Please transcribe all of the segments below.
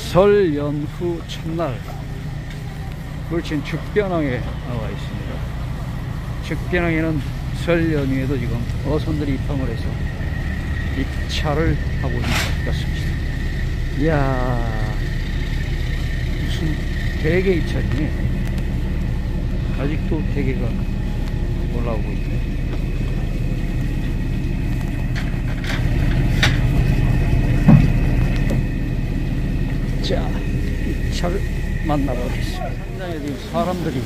설 연후 첫날 울진 죽변항에 나와 있습니다. 죽변항에는 설 연휴에도 지금 어선들이 입항을 해서 입차를 하고 있는 것 같습니다. 이야, 무슨 대게 입차이네. 아직도 대게가 올라오고 있네. 자, 입차를 만나보겠습니다. 현장에 지금 사람들이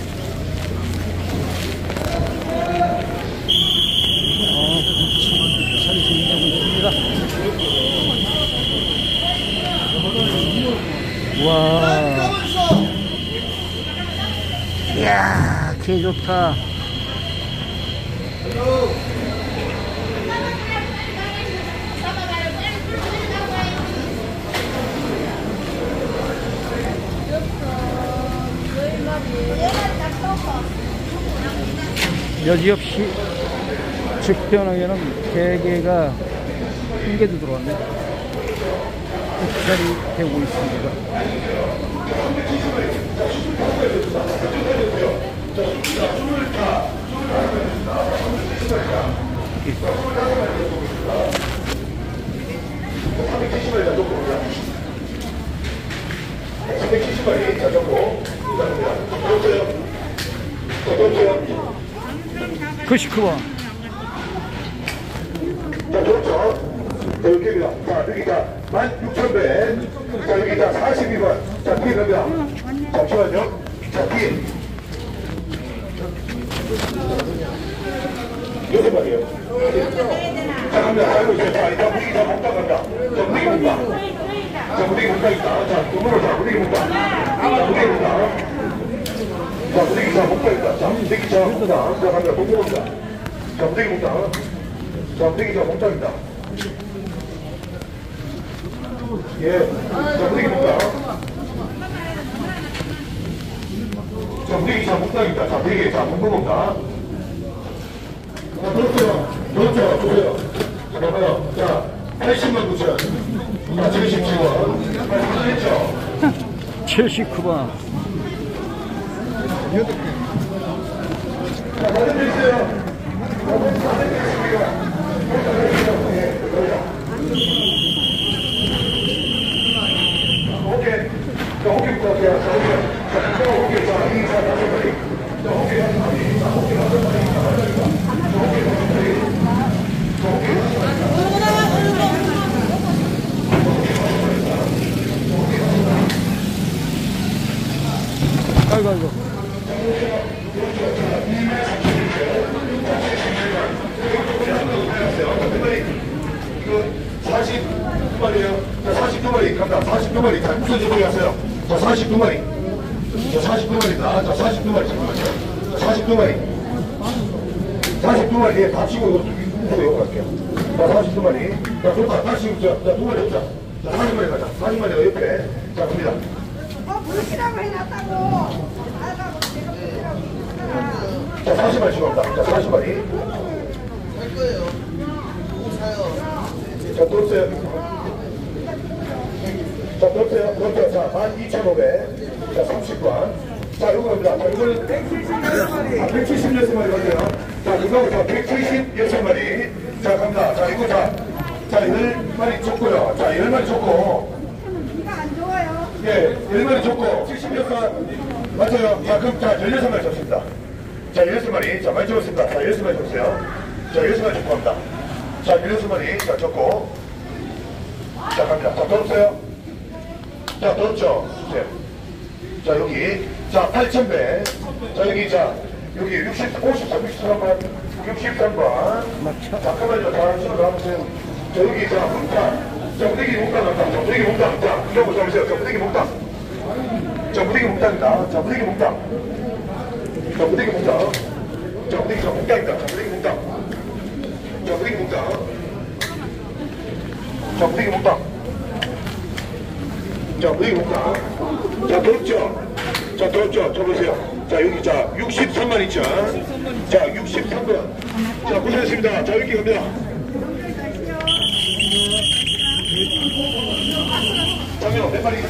입차를 진행하고 있습니다. 와, 이야, 개 좋다. 여지없이 죽변항에는 대게가 한 개도 들어왔네. 입찰이 되고 있습니다. 크시크와 자, 그렇죠. 자, 여기입니다. 자, 여기가 16,000배. 자, 여기가 42번. 자, 뒤에 갑니다. 잠시만요. 자, 뒤에. 6번이에요. 자, 갑니다. 자, 이거 자, 일단 무기 다 먹다 간다. 자, 무기 먹다. 자, 무기 먹다 있다. 자, 두번으로 자, 무기 먹다. 자, 무기 먹다. 자, 무대기 자, 목다 있다. 자, 무대기 자, 목다. 자, 갑니다. 목다 먹다. 자, 무대기 목다. 자, 무대기 자, 목다 있다. 예. 자, 무대기 목다. 자, 무대기 자, 목다 있다. 자, 무대기 자, 목다 먹다. 자, 그렇죠. 보세요. 잠깐만요. 자, 80만 9천. 자, 77원. 맞죠? 79번. 자, 다들 드리세요. 오케이. 자, 오케이부터 할게요. 자, 오케이. 자, 오케이. 자, 2, 4, 5, 6, 7. 자, 오케이. 자, 오케이. 아이고. 이거 42마리에요. 자, 42마리 갑니다. 42마리. 자, 무슨 소리 하세요? 자, 42마리. 자, 42마리다. 자, 42마리. 잠깐만요. 자, 42마리. 42마리. 예, 다 치고 이거 이거 갈게요. 자, 42마리. 자, 좋다. 다시 자, 2마리 없자. 자, 40마리 가자. 40마리가 옆에. 자, 갑니다. 부르시라고 해놨다고. 나가고 내가 부르시라고 했잖아. 자, 40마리 치고 갑니다. 자, 40마리. 할 거예요. 사요. 자, 또 없어요. 자, 또 없어요. 그렇죠. 자, 12,500. 자, 30번. 자, 이거 갑니다. 자, 이거는 176마리 걸려요. 자, 이거 자, 176마리. 자, 갑니다. 자, 이거 자, 10마리 줬고요. 자, 10마리 줬고. 이가 안 좋아요. 예, 10마리 줬고. 76번. 맞아요. 자, 그럼 자, 16마리 줬습니다. 자, 16마리. 자, 많이 줬습니다. 자, 16마리 줬어요. 자, 16마리 줬고 합니다. 자, 16마리. 자, 줬고. 자, 갑니다. 자, 더 없어요? 자, 더 없죠? 주세요. 자, 여기. 자, 8,000배. 자, 여기, 자, 여기 63번. 잠깐만요. 자, 지금 나와보세요. 자, 여기, 자, 문탕. 자, 무대기 목탕 갑니다. 자, 무대기 목탕. 자, 이거 보세요. 자, 무대기 목탕. 자, 무대기 목탕입니다. 자, 무대기 목탕. 자, 무대기 목탕. 자, 무대기 자, 목탕입니다. 자, 무대기 목탕. 자, 무대기 목탕. 자, 무대기 목탕. 자, 무대기 목탕. 자, 더럽죠? 자, 더럽죠? 저 보세요. 자, 여기 자, 63만 있죠? 자, 63번. 자, 고생했습니다. 자, 여기 갑니다. 잠깐만요. 몇 마리?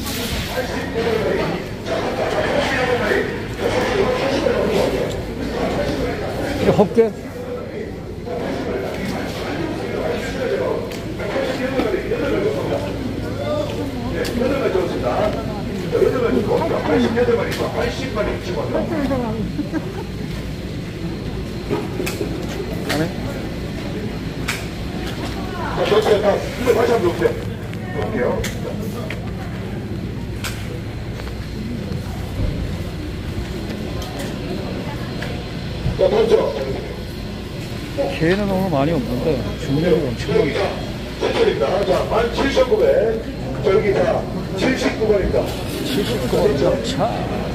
이거 헛개? 좋습니다. 8마리 좋고 88마리, 80마리 집어넣어. 안에? 자, 좋습니다. 다 이거 다시 한번 놓으세요. 놓을게요. 자, 던져. 개는 오늘 많이 없는데 중력이 엄청 많다. 선물입니다. 자, 17,900. 자, 여기 자, 79번입니다. 79번 잡차.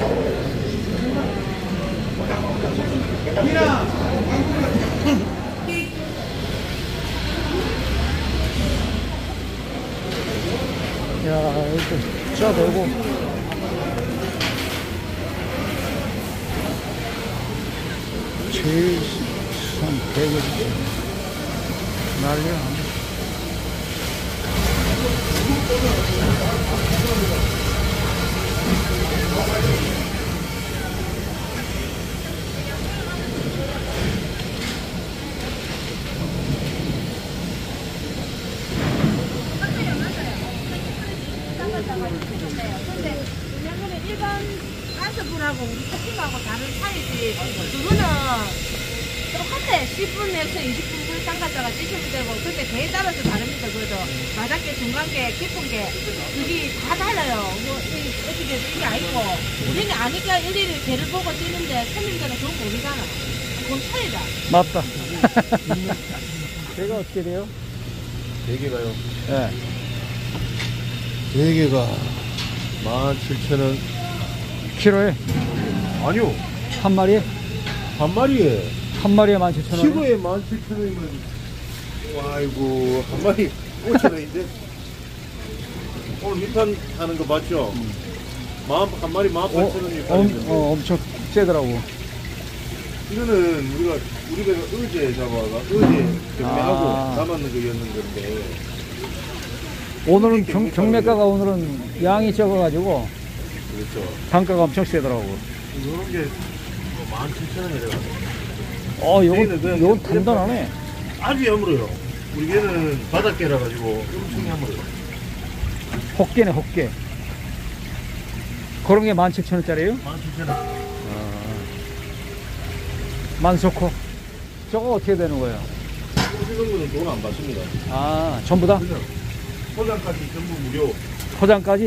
야, 이렇게 짜대고. 제일 선 대결 난리야. 근데 왜냐면은 일반 가스불하고 우리 커피하고 다른 차이지. 그거는 똑같아. 10분에서 20분 불 담갔다가 찌시면 되고. 근데 개에 따라서 다릅니다. 그래도 바닥에 중간계 깊은 게 그게 다 달라요. 뭐 어떻게 이게 아니고 우리는 아니까 일일이 개를 보고 찌는데 손님들은 그건 모르잖아. 그건 차이다. 맞다. 개가 어떻게 돼요? 4개가요. 예. 4개가 17,000원. 키로에 아니요. 한 마리에? 한 마리에. 한 마리에 17,000원. 키로에 17,000원이면. 아이고, 한 마리 5,000원인데. 오늘 밑판 하는 거 맞죠? 한 마리 18,000원이 엄청 세더라고. 이거는 우리가 어제 잡아가 어제 경매하고 아. 남았는 거였는 건데. 오늘은 경매가가 오늘은 양이 적어가지고 그렇죠. 단가가 엄청 세더라고. 이런 게 17,000원이래가지고. 요건 단단하네. 아주 야물어요. 우리 개는 바닷개라 가지고 엄청 야물어요. 헛개네, 헛개. 그런 게 17,000원짜리예요? 17,000원. 만소코. 저거 어떻게 되는 거예요? 이런 거는 돈 안 받습니다. 아, 전부 다? 그냥 포장까지 전부 무료. 포장까지?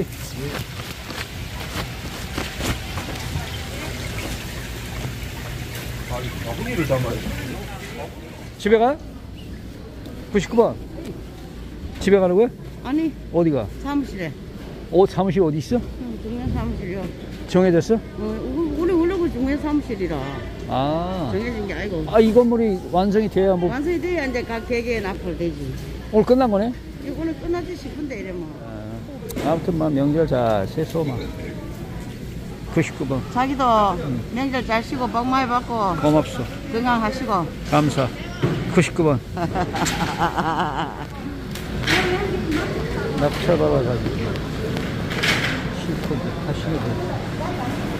바구니를 담아요. 집에 가? 99번. 집에 가는 거야? 아니 어디가? 사무실에. 사무실 어디 있어? 중간 사무실이요. 정해졌어? 우리 원래 그 중간 사무실이라 아. 정해진 게 아니고. 이 건물이 완성이 돼야 뭐, 완성이 돼야 이제 각 개개에 납품되지. 오늘 끝난 거네? 이거는 끝나지 싶은데 이래 뭐. 아무튼 막 명절 잘 세서 막 99번 자기도 명절 잘 쉬고 복 많이 받고 고맙소. 건강하시고. 감사. 99번 납차 받아가지고 실컷 하시게 돼.